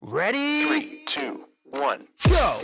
Ready? 3, 2, 1, go!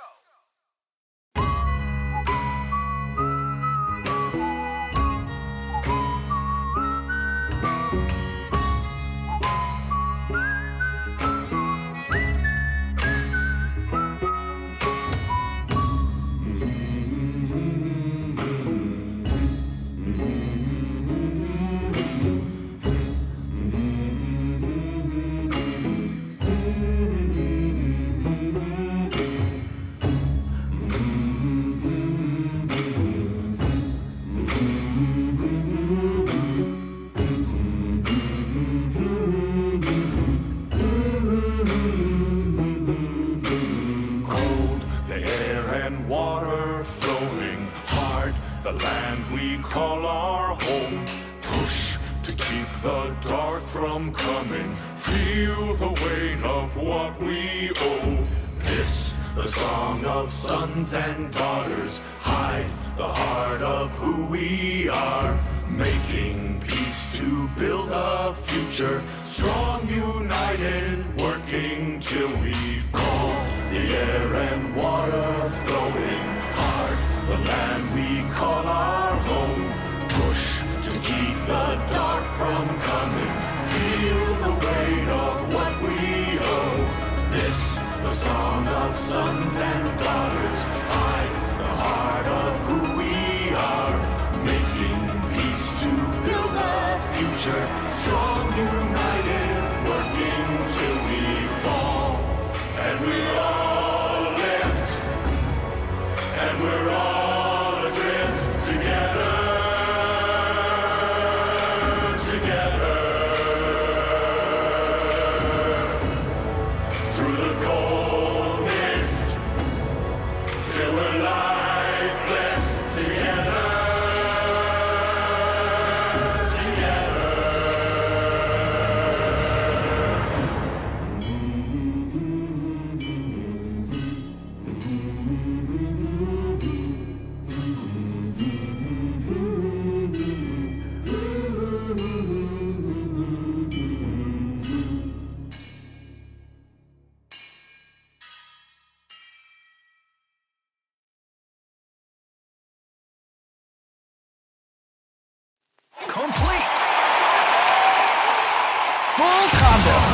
Water flowing hard, the land we call our home. Push to keep the dark from coming. Feel the weight of what we owe. This, the song of sons and daughters. Hide the heart of who we are. Making peace to build a future. Strong, united, working till we fall. The air and water flowing hard, the land we call our home. Push to keep the dark from coming. Feel the weight of what we owe. This, the song of sons and daughters. Hide the heart of who we are. Making peace to build a future. Strong, united, working till we fall. And we're all lift, and we're all adrift together, through the cold mist, till we're lifeless together. Complete! Full combo!